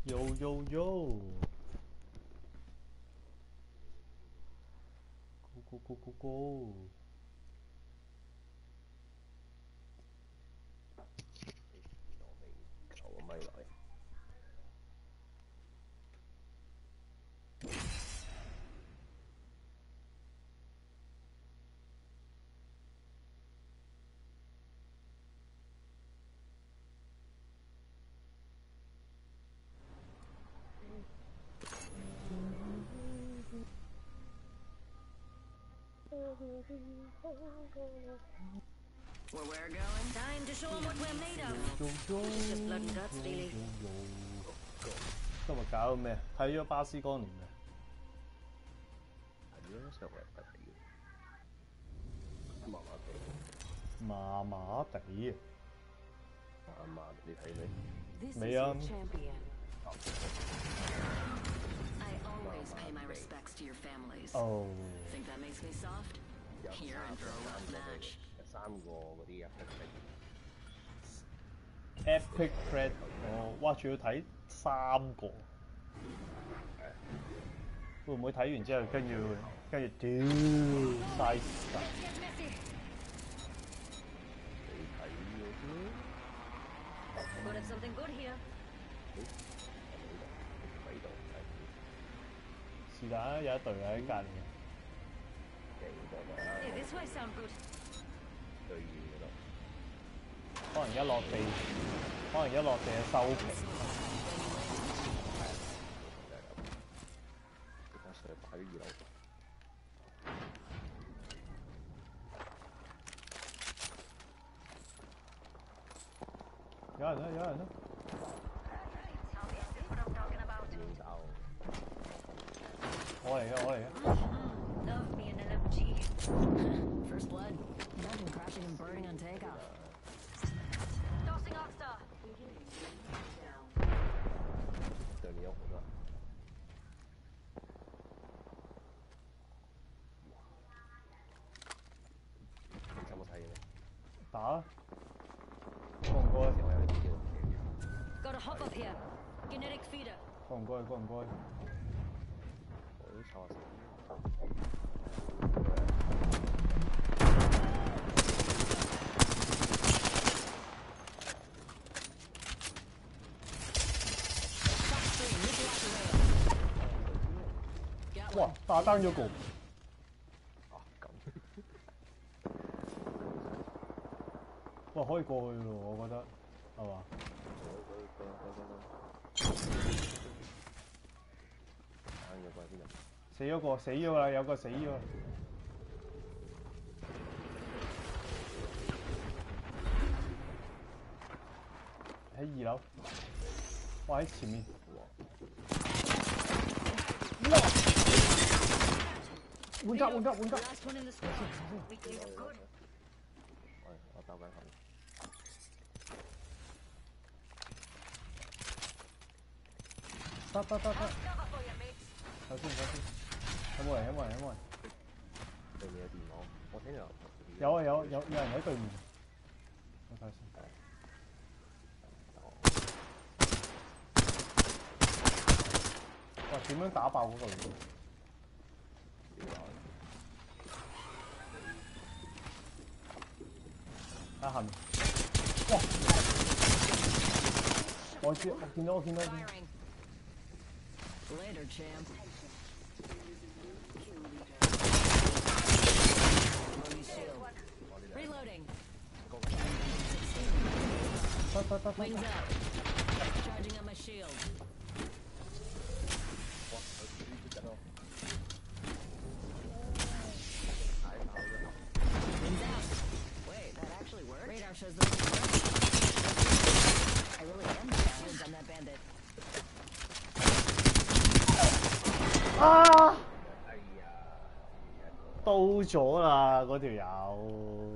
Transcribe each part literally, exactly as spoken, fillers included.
Yo yo yo！ Go go go go！ 求個咪來。 Where we're going? Time to show them what we're made of. It's just blood and guts, really. 今日搞到咩？睇咗巴斯光年咩？ 睇咗上嚟睇嘅，麻麻地。 麻麻地。 麻麻，你睇未？ 未啊。 I always pay my respects to your families. Oh. Think that makes me soft? You're in for a rough match. 三個嗰啲 epic credit， 哦，哇！仲要睇三個，會唔會睇完之後跟住跟住屌嘥時間？ 你睇嘅啫。 But it's something good here. 喺度是但有一隊喺隔離。 Hey, this way sound good. 最遠嗰度。 可能一落地，可能一落地就收皮。 即刻上擺啲二樓。 有人啦，有人啦。我嚟嘅，我嚟嘅。 Love me an L M G. First blood. Imagine crashing and burning on takeoff. Tossing Oxstar. 上面有好多。你有冇睇嘅？ 打啊！過唔過去？ 我有啲叫。 Gotta hop up here. Genetic feeder. 過唔過去？過唔過去？ 我都錯死。 哇！打單咗個。 啊咁。 哇！可以過去喎，我覺得係嘛？死咗個，死咗啦！有個死咗。喺二樓。哇！喺前面。哇！換格換格換格。 喂，我走緊後。 得得得得。首先首先，有冇人？有冇人？有冇人？ 對面有電腦，我聽到。 有啊有有有人喺對面。我睇下先。哇！點樣打爆嗰個嘢？喺後面。哇！我知，我見到我見到。 Later, champ. Reloading. Wings up. Charging on my shield. Wings out. Wait, that actually worked? Radar shows the wings work. I really am challenged on that bandit. 啊！到咗啦，嗰條友。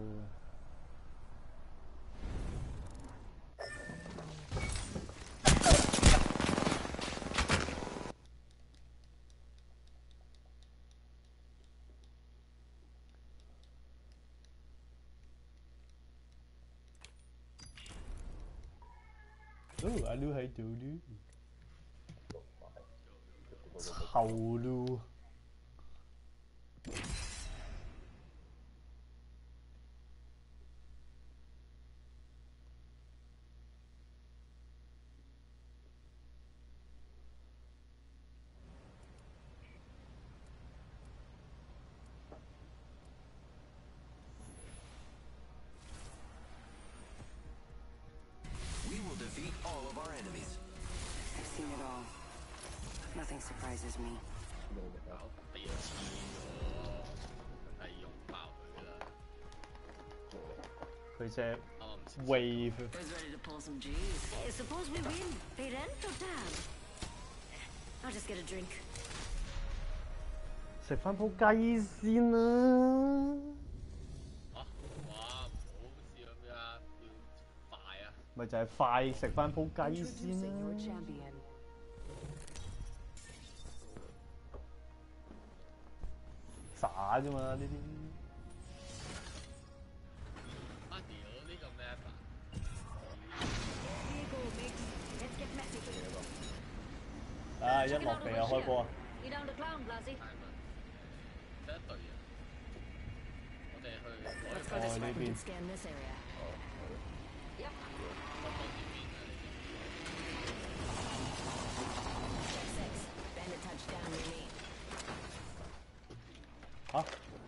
哦，I know how to do. 臭嚕。 Defeat all of our enemies. I've seen it all. Nothing surprises me. 佢隻 wave。 Who's ready to pull some G's? Hey, suppose we win. Pay rent or tab? I'll just get a drink. 食翻鋪雞先啦。 啊！哇！唔好試咁樣，要快啊！ 咪就係快食翻鋪雞先啦。耍啫嘛呢啲。 啊屌！呢個 map 啊！ 啊！一落地就開波啊！ You down to clown, Blasey? 得一隊人，我哋去 Let's go this way and scan this area. Yep. 我講呢邊啊， Six. Bandit touchdown near me. 嚇！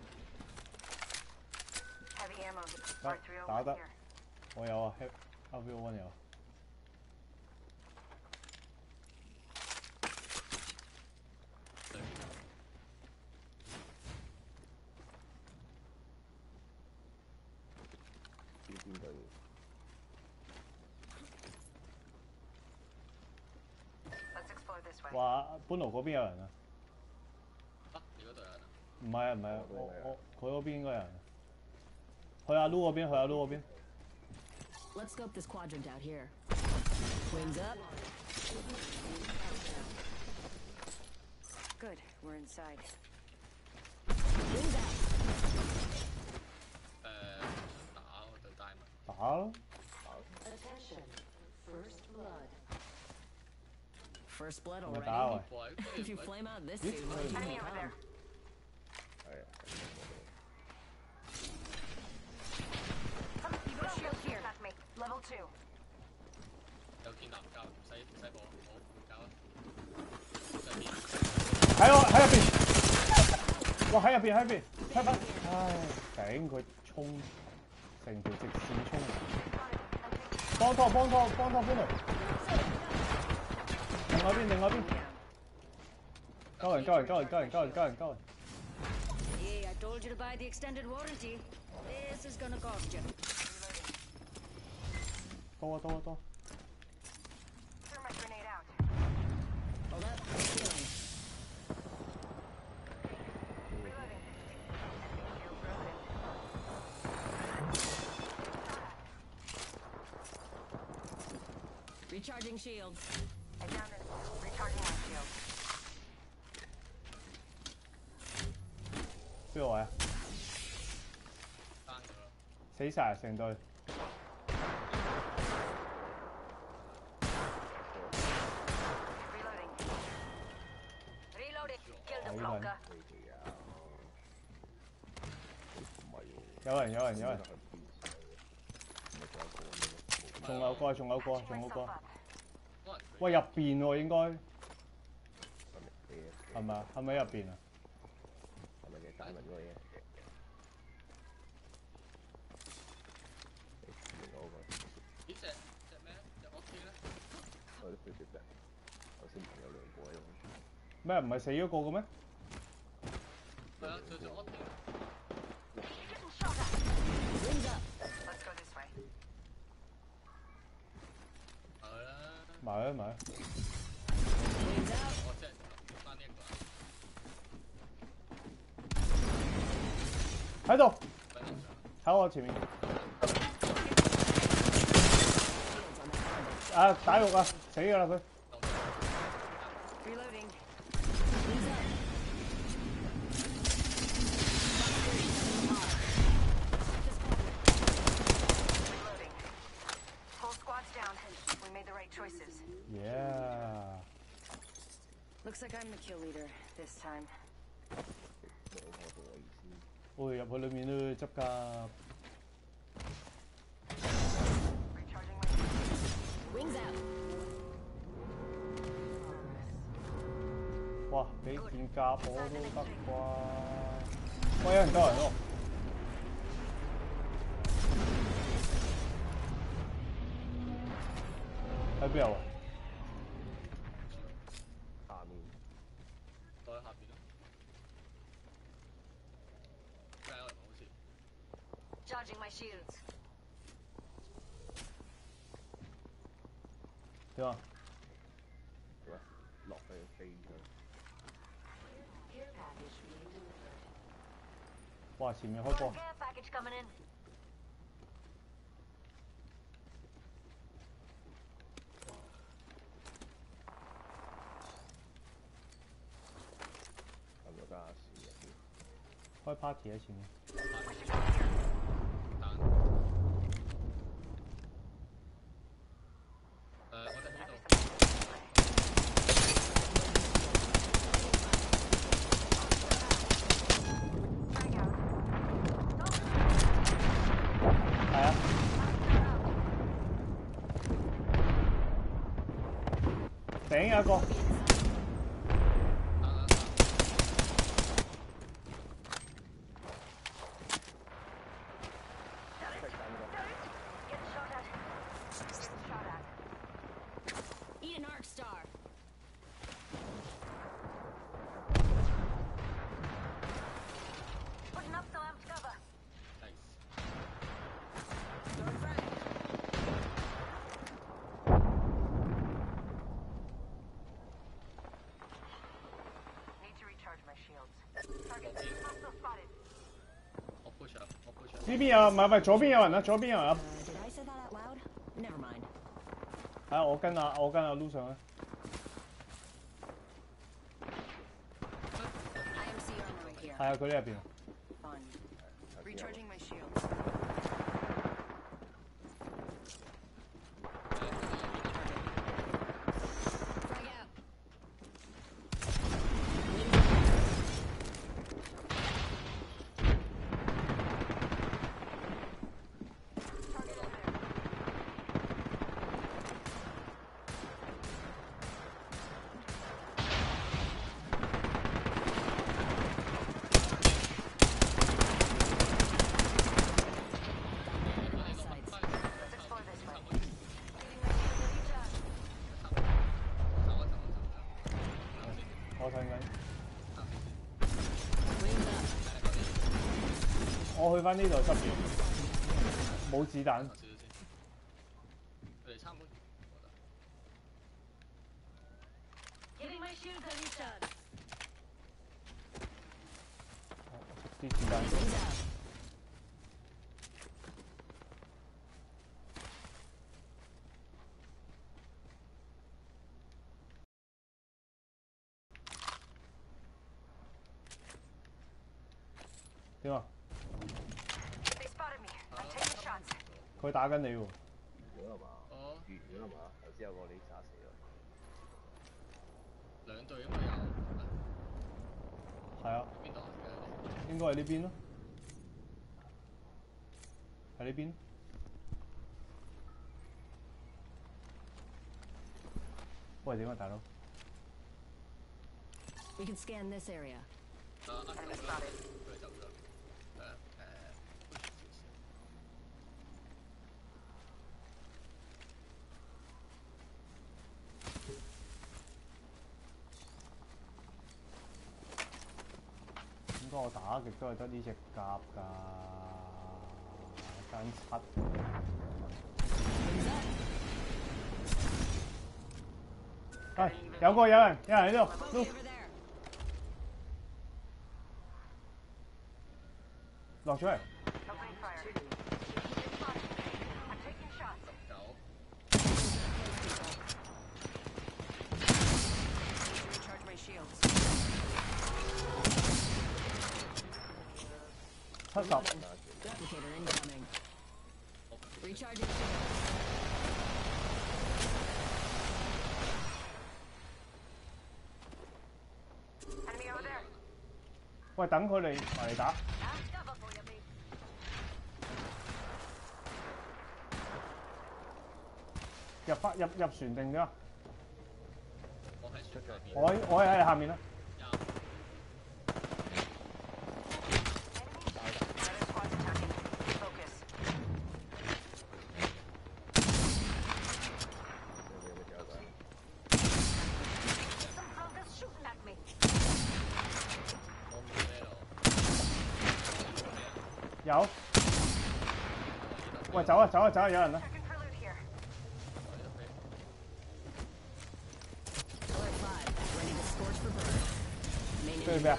Heavy ammo. 得打得，我有啊 ，Heavy One 有。 話本奴嗰邊有人啊！ 啊，你嗰度有人啊？ 唔係啊，唔係啊，我我佢嗰邊應該有人。去阿 Lu 嗰邊，去阿 Lu 嗰邊。 Let's scope this quadrant out here. Wings up. Good, we're inside. Wings out. 誒，打我對 diamond。 打咯。 Attention. First blood. First blood 咪打喂！ If you flame out this soon, what do you Enemy think? over there. 係啊。 You got shield here. That's me. Level two. 有見南教，唔使唔使播，好唔教啦。上邊。 喺我喺入邊。哇！喺入邊喺入邊，睇翻。唉，頂佢衝成條直線衝。幫拖幫拖幫拖幫拖。 另外邊，另外邊，救人，救人，救人，救人，救人，救人，救人。 Yeah, I told you to buy the extended warranty. This is gonna cost you. 多啊，多啊，多。 Throw my grenade out. Hold up. Healing. Reloading. Recharging shields. I downed it. Recharging my shield. 邊個位啊？ 單咗啦。 死晒成隊。 Reloading. Reloading. Kill the blocker. 有人，有人，有人。仲有個，仲有個，仲有個。喂，入邊喎應該。係咪啊？係咪入邊啊？ 係咪嘅 diamond 嗰個嘢？咦？隻隻咩？隻 O K 咧？我都對對對，頭先朋友兩個喺度。 咩？唔係死咗個嘅咩？ 係啊，仲有隻 O K。 Wings up. Let's go this way. 係啦。 埋啊埋啊！ Wings out. 我即係翻呢一個。 喺度，喺我前面。啊！打肉啊！死㗎啦佢。 Reloading. Wings up. Reloading. Whole squad's down. We made the right choices. Yeah。 Looks like I'm the kill leader this time. 我會入去裏面去執甲。 Wings out. 哇！俾件甲我都得啩？喂，有人救人喎！喺邊度啊？ 下面，在下邊咯。加油，好似。 Charging my shields. 點啊？ 喂，落去飛佢。 哇！前面開 Got a 波。 care package coming in. 咁就加時入邊。 開 party 喺前面。 彈。誒，我哋呢度。 係啊。頂有一個。 Eat an arc star. Putting up some amped cover. Thanks. Throwing frag. Need to recharge my shields. Target hostile spotted. 我 push 啊，我 push 啊。 呢邊有，唔係唔係，左邊有人啊，左邊有人啊。 Uh, did I say that out loud? Never mind. 係啊，我跟啊，我跟阿 Lu 上啊。 I M C armor right here. 係啊，佢呢入邊。 Fun. Recharging my shields. Frag out. 我睇緊。 Wings up. 我去翻呢度執住，冇子彈。 少少先。佢哋差唔多。 Giving my shields a recharge. 啲子彈。 Wings out. 點啊？ They spotted me. I'm taking shots. 佢打緊你喎。 完咗係嘛？哦。完咗係嘛？頭先有個你炸死咗。兩隊應該有。 係啊。 邊度啊？ 應該係呢邊咯。喺呢邊。喂，點啊，大佬？ We can scan this area. 啊啊！佢哋走咗。誒誒。 應該我打極都係得呢隻甲㗎，間七。係有個有人，有人喺度。 Over there. 落咗嚟。 Opening fire. I'm taking shots. 九。 Recharge my shields. 七十。 Replicator incoming. Recharging shields. 喂，等佢嚟埋嚟打。入翻入入船定點啊？ 我喺船上邊。 我我喺下面啦。有。喂，走啊走啊走啊！有人啦。對咩啊？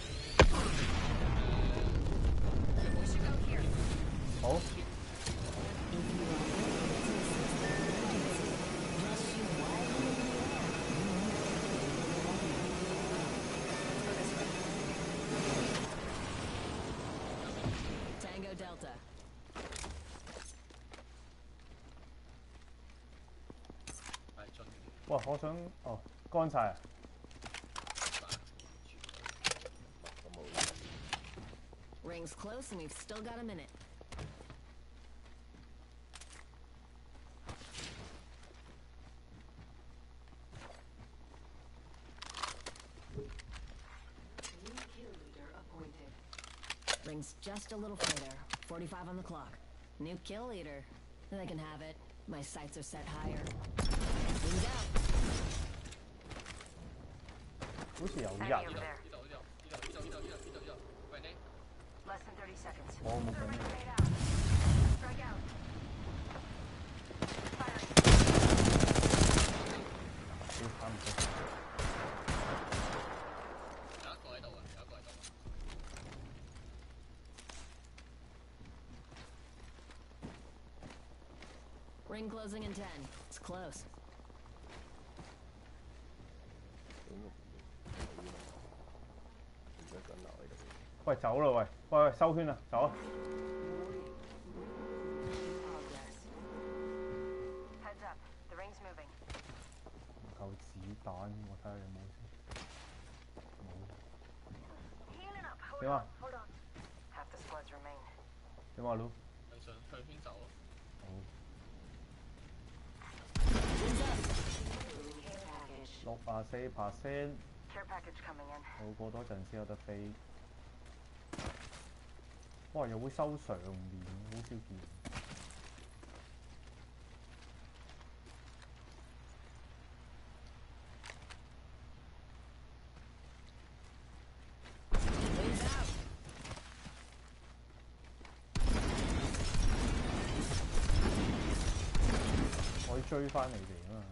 好。 Tango Delta。 哇！我想哦，乾晒啊！ Ring's close and we've still got a minute. New kill leader appointed. Ring's just a little further. forty-five on the clock. New kill leader. They can have it. My sights are set higher. Wings out. 好似有人。 Less than thirty seconds. 我冇緊要。 Strike out. Firing. 都差唔多。 有一個喺度啊！有一個喺度。 Ring closing in ten. It's close. 喂，走啦喂！喂喂，收圈啦，走啊！ Heads up. The ring's moving. 唔夠子彈，我睇下有冇先。冇。 Healing up. Hold 點啊？ on. Hold on. Half the squads remain. 點啊，Lu？ 向上向圈走啊！ 好。 Care package. 六啊四 percent， Care package coming in. 好過多陣先有得飛。哇！又會收上面，好少見。 可以追翻你哋啊嘛！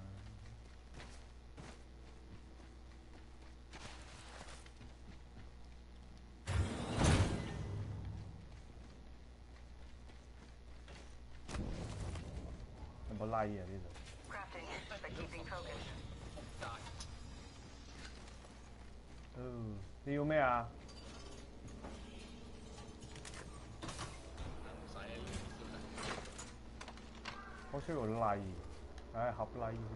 有冇拉啊？呢度？ Crafting, but keeping focus. 哦，你要咩啊？ 唔使啊！ 我需要拉，唉，合拉先。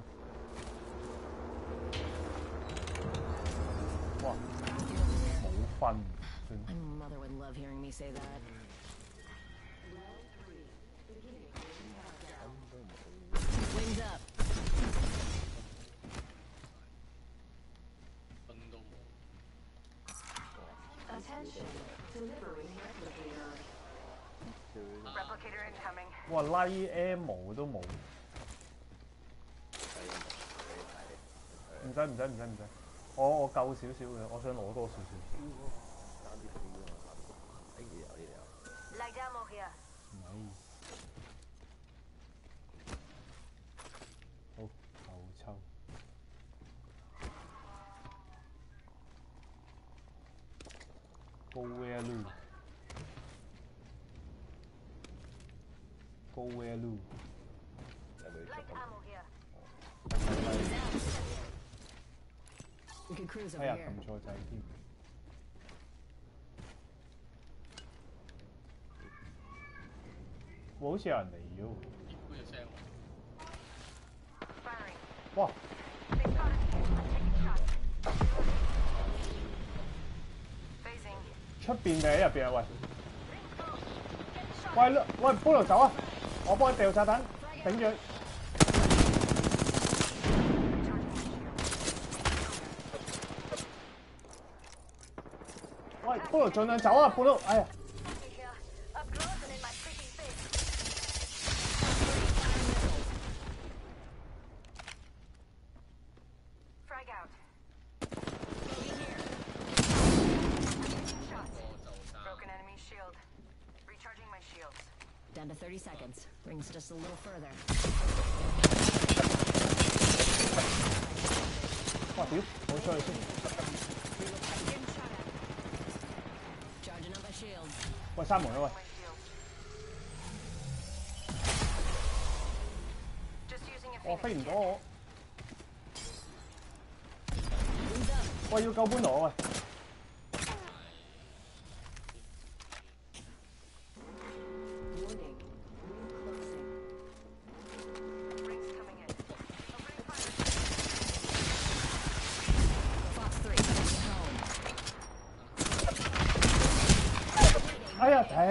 哇，冇分，算。 My mother would love hearing me say that. Wings up. 分都冇。 Attention. Delivering replicator. Replicator incoming. 哇，拉 ammo 都冇。唔使唔使唔使唔使，我我夠少少嘅，我想攞多少少。 爭啲飛啊！哎呢度呢度。 Light ammo here. 唔係。好，後抽。Go where Lu? Go where Lu? Light ammo here. We could cruise 哎 over 呀， here. 撳錯掣添。哇，好似有人嚟咗喎。 咦？好有聲喎。 Firing. 哇！ They spotted me. I'm taking shots. Phasing. 出邊定喺入邊啊？喂！喂喂，菠蘿走啊！我幫你掉炸彈，頂住。喂，菠蘿盡量走啊！菠蘿，哎呀！ Down to thirty seconds. Rings just a little further. 哇屌！我出去先。 Charging up my shields. 喂，閂門啊喂！我飛唔到我。喂，要救搬羅喂！哎呀，頂！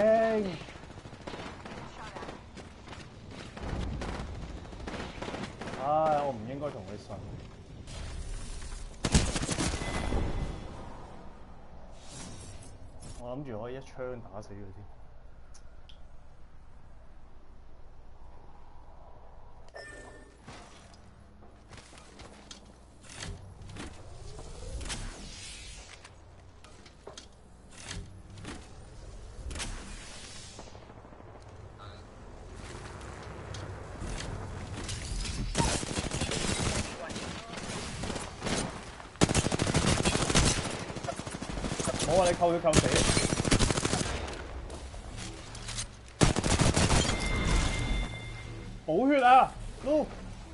唉，我唔應該同佢信。我諗住可以一槍打死佢添。我話你扣佢扣死。補血啊 ！noob。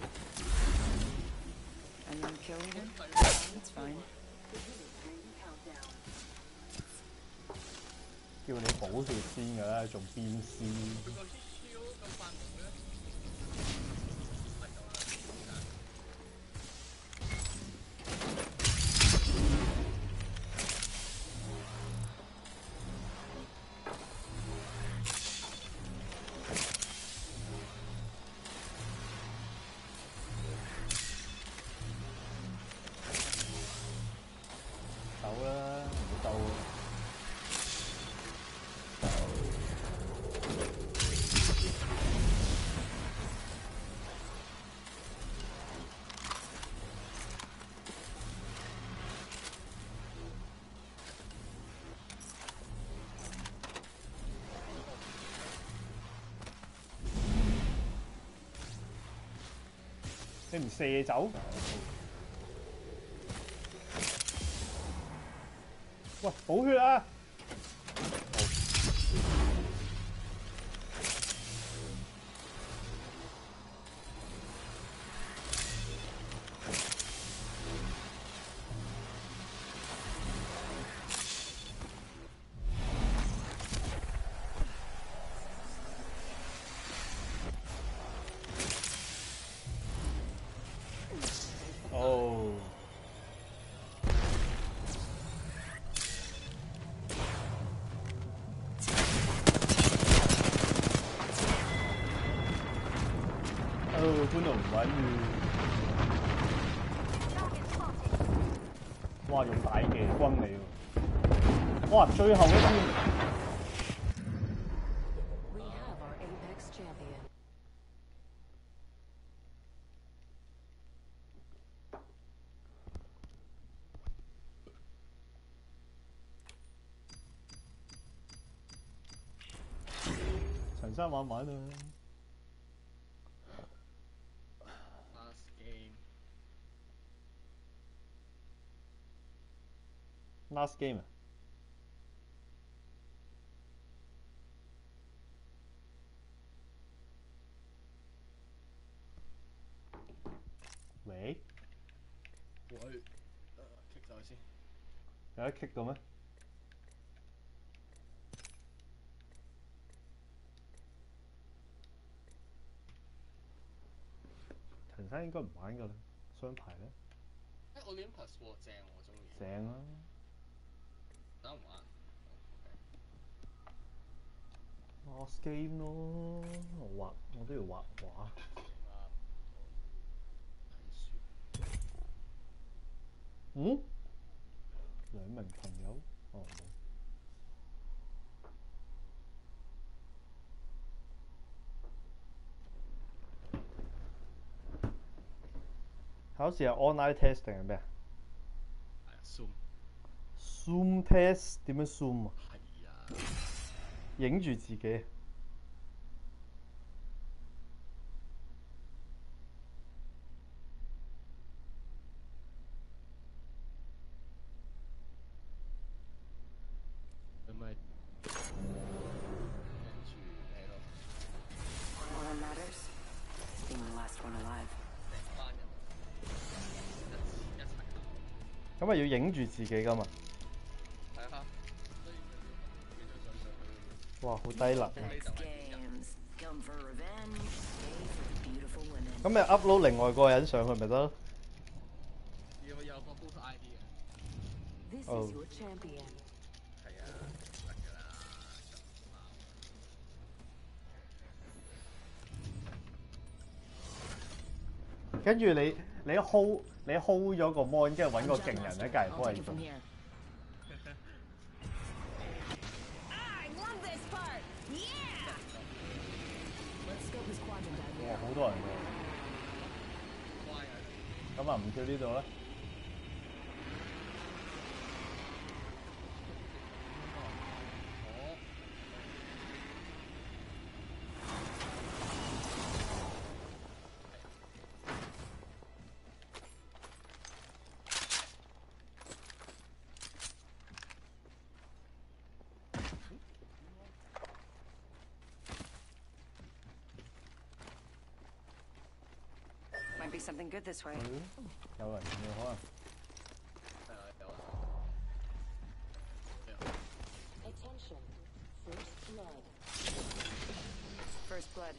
Anyone kill leader? That's fine. 叫你補血先㗎啦，仲鞭屍。 佢個 Q 咁發夢嘅。 走啦，唔好鬥。你唔射走？喂，補血啊！哦。哦，搬到唔穩嘅。哇，用大嘅軍嚟喎！哇，最後一招。 We have our Apex champion. 陳生玩玩啊！ Last game. Last game 啊！喂？ 喂，誒 kick 咗佢先。 有得 kick 到咩？陳生應該唔玩㗎啦，雙排咧。 誒 Olympus 喎，正喎，我中意。 正啊！ 等唔玩。 Lost game 咯，畫我都要畫畫。嗯？兩名朋友？哦冇。考試係 online test 定係咩啊？ 係啊 ，Zoom。 Zoom test 點樣 zoom 啊？ 係啊。 影住自己。 佢咪跟住咩咯？ All that matters is being the last one alive. 成班人一一齊行。 咁咪要影住自己㗎嘛？ 係啊，所以就要影張相上去。 哇，好低能啊！ Next games. Come for revenge. Stay for the beautiful women. 咁咪 upload 另外個人上去咪得咯？ 要有個 boost I D 嘅。 This Oh. is your champion. 係啊，得㗎啦。 跟住你你 hold 你 hold 咗個 mon， 跟住揾個勁人喺隔離幫你做。哇！好多人喎。咁啊，唔跳呢度啦。 Might be something good this way. 有人要可能。 係啊，有啊。 Attention, first blood. First blood.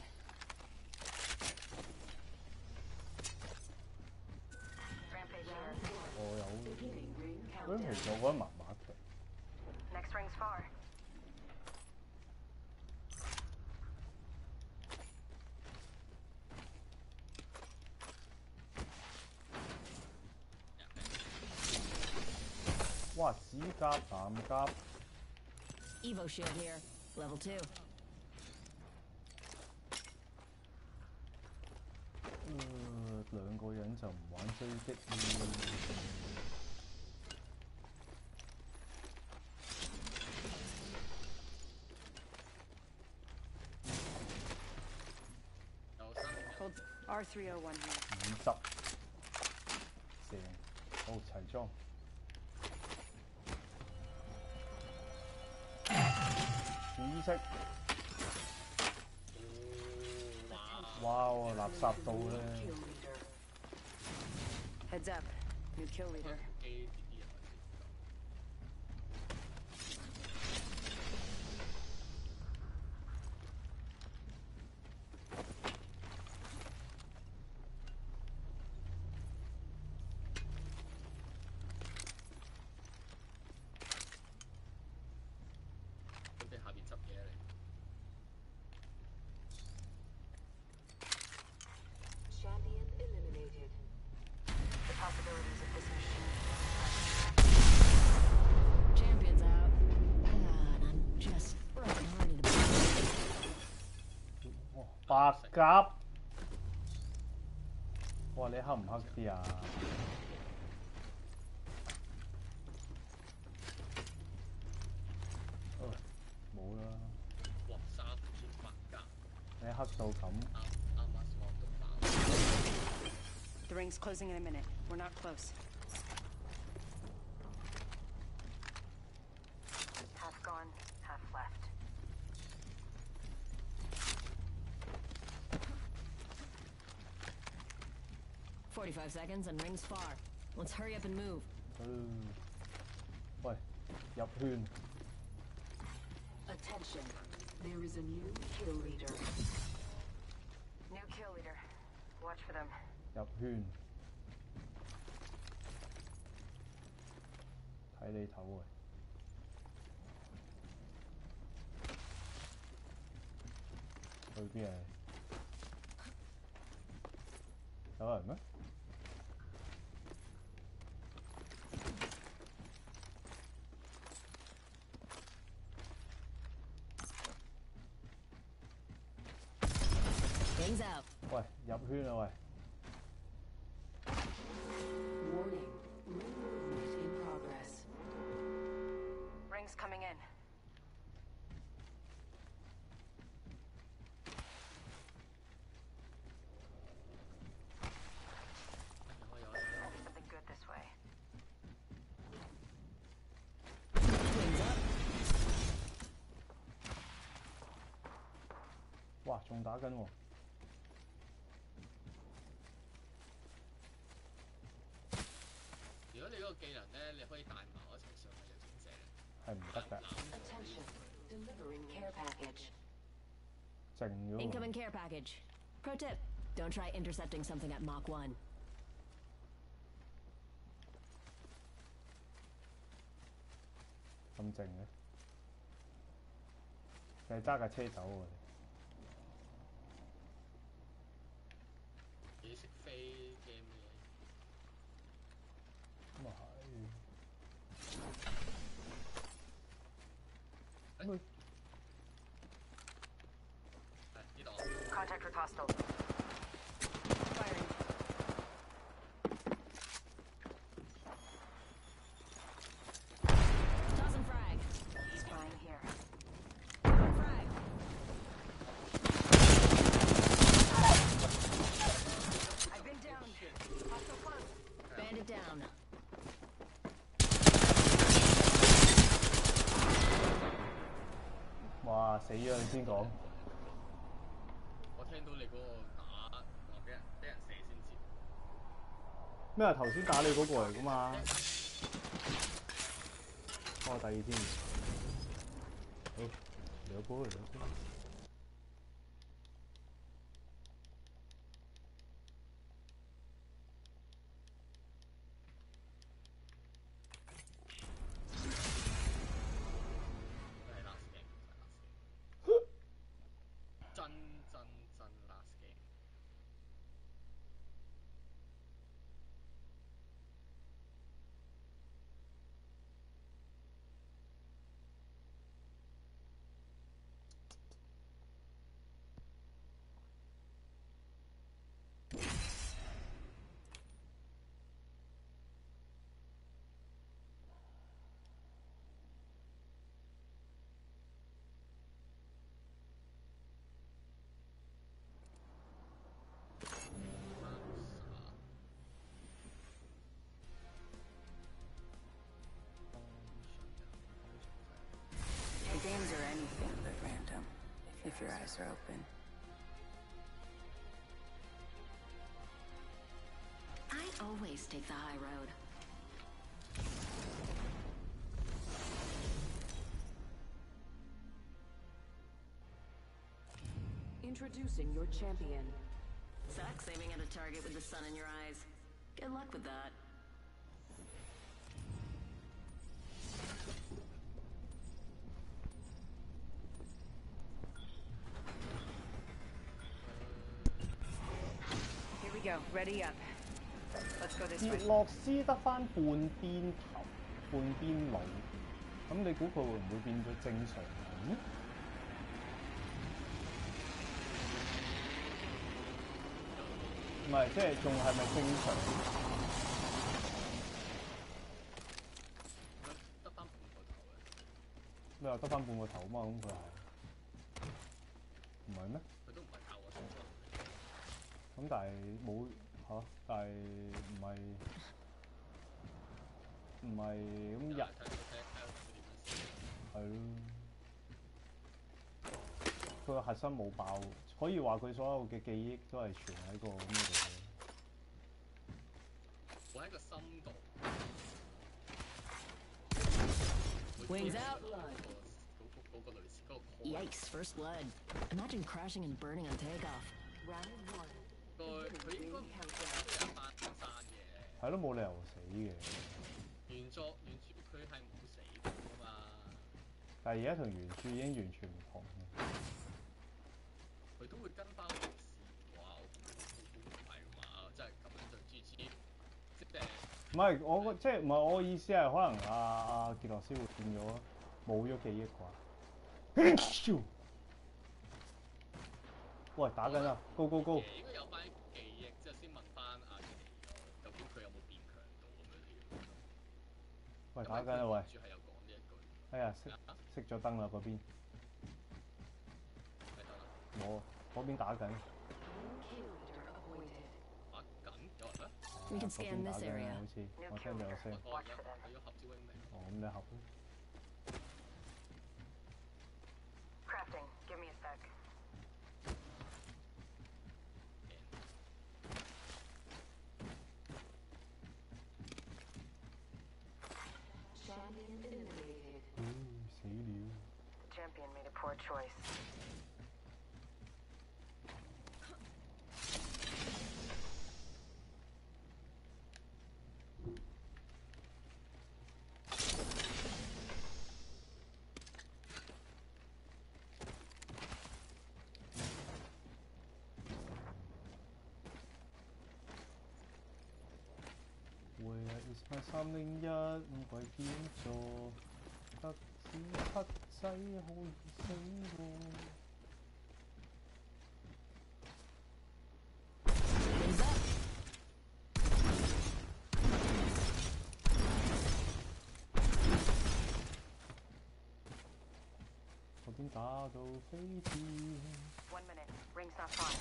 Rampage here. 我有。 Beginning ring 咁 countdown. 其實我覺得麻麻地。 Next ring's far. Wow, 哇！指甲、彈甲。 Evo shield here, level two. 呃，兩個人就唔玩追擊啦。 Hold R three oh one here. 五十。成，好齊裝。 紫色，哇！垃圾到咧。 Heads up. New kill leader. Champion eliminated. The possibilities of this machine. Champion's out. God, I'm just brokenhearted about it. 哇！白鴿，哇！你黑唔黑啲啊？哦，冇啦。 哇！三片白鴿。 你黑到咁。 The ring's closing in a minute. We're not close. Half gone, half left. Forty-five seconds and rings far. Let's hurry up and move. 嗯，喂，入圈。 Attention, there is a new kill leader. New kill leader. Watch for them. 入圈。睇你頭喎。 去邊啊？有人咩？ Rings out. 喂，入圈啊喂！ Warning. Ring movement in progress. Rings coming in. Something good this way. Rings up. 哇，仲打緊喎！ 如果你嗰個技能咧，你可以帶埋我一齊上去就整正。 係唔得㗎， Attention. Delivering care package. 靜咗喎。 Incoming care package. Pro tip: don't try intercepting something at Mach one. 咁靜嘅，就係揸架車走喎。 幾識飛 game 嘅。 咁啊係。咁佢係呢度。 Contact with hostile. Firing. Tossing frag. Spying here. Throwing frag. I've been down. Hostile close. Bandit down. Wow, 哇死咗你先講。 我聽到你嗰個打，我俾人俾人射先知。 咩啊？頭先打你嗰個嚟㗎嘛？哦，第二天。好，兩波兩波。 都係 last game， 真真真 last game。 The games are anything but random, if your eyes are open. I always take the high road. Introducing your champion. Sucks aiming at a target with the sun in your eyes. Good luck with that. Here we go. Ready up. Let's go this 傑 way. 洛斯得翻半邊頭、半邊腦，咁你估佢會唔會變咗正常人呢？唔係，即係仲係咪正常？ 得翻半個頭嘅。 你話得翻半個頭嘛？咁佢係唔係咩？ 佢都唔係靠我手出咁但係冇嚇，但係唔係唔係咁入睇睇睇睇佢點樣死。 係咯。佢個核心冇爆，可以話佢所有嘅記憶都係存喺個咁嘅度。 我喺個心度。 Wings out. 嗰嗰嗰個類似嗰個 Yikes, first blood. Imagine crashing and burning on takeoff. Round one. 佢佢應該唔係一班山嘅。 係咯，冇理由死嘅。 原作原著佢係冇死㗎嘛。 但係而家同原著已經完全唔同。 佢佢都會跟翻個歷史。哇！唔係嘛，即係咁樣對 G G，即係唔係我即係唔係我意思係可能阿阿傑洛斯會變咗冇咗記憶啩？喂，打緊啊！Go go go！ 應該有翻記憶，之後先問翻阿奇咯，究竟佢有冇變強到咁樣嚟嘅？ 喂，打緊啊！喂， 住係有講呢一句。 哎呀，熄熄咗燈啦嗰邊。 係得啦。 冇，嗰邊打緊。 打緊有人咩？ We can scan this area. 好似我聽到有聲。 我而家我要合招英明。 哦，咁你合。 Crafting. Give me a sec. Champion eliminated. 死了。 The champion made a poor choice. Where is my 三零一五鬼點做？得只黑仔可以死喎。嗰邊打到飛天。 One minute. Ring's not far.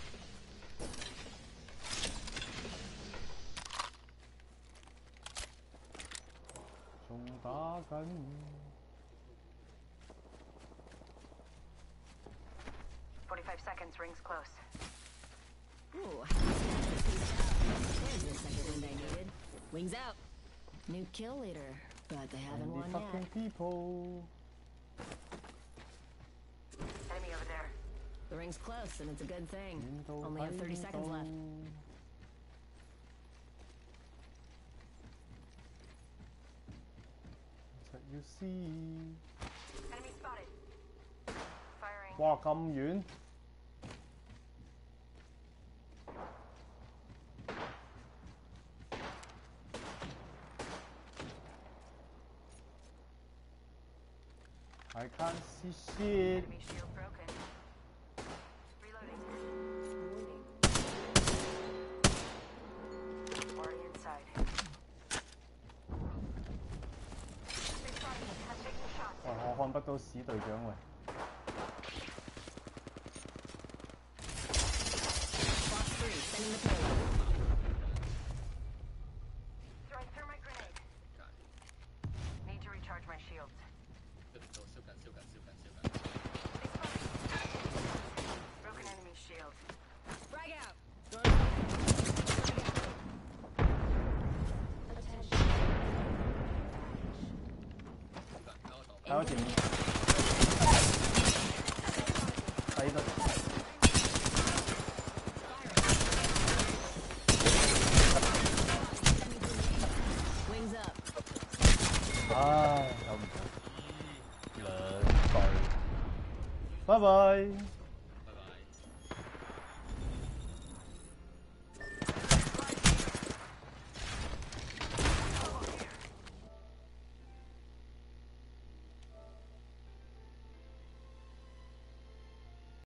Forty-five seconds. Rings close. Ooh, there's the second wind I needed. Wings out. New kill leader, but they haven't won yet. People. Enemy over there. The ring's close, and it's a good thing. Only have thirty seconds left. You see. Enemy spotted. Firing. 哇，咁遠！I can't see shit. Enemy shield broken. Reloading. Already inside. They spotted me. I'm taking shots. 哇，我看不到史隊長喂。 Box three, sending the payload. Throwing through my grenade. Need to recharge my shields. 佢哋做燒緊燒緊燒緊燒緊。 Broken enemy shield. Frag out. 喺我前面。喺度。 Wings up. 唉，有唔到兩隊。拜拜。